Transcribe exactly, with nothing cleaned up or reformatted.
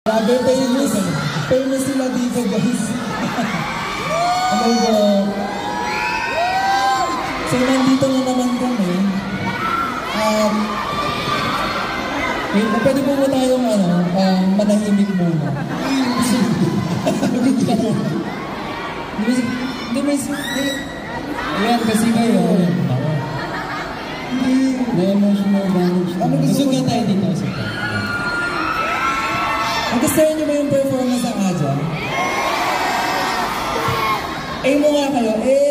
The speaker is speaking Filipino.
Grabe, famous. Famous sila dito, guys. Hello po. So, nandito na naman kami. Um, wait, pwede po ba tayong ano, um, manahimik muna? Hindi, may... Ayan, kasi kayo. May emotional damage. Ano gusto ka tayo dito? Nagustuhan niyo ba yung performance ng Aja? Eh mo nga kayo, eh!